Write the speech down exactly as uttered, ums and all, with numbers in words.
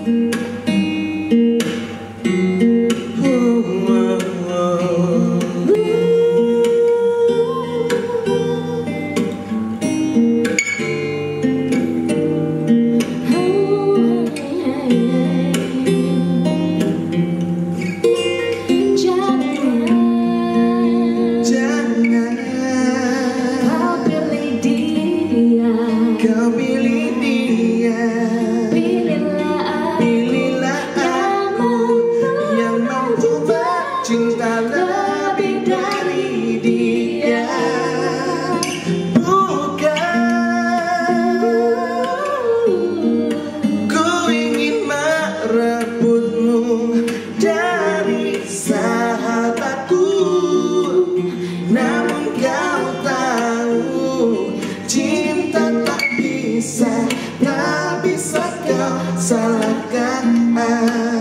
Kau pilih dia, Pilihlah, pilihlah aku yang mampu bercinta lebih dari dia. Bukan ku ingin merebutmu dari sahabatku, namun kau tahu cinta tak bisa, tak bisa kau salahkan.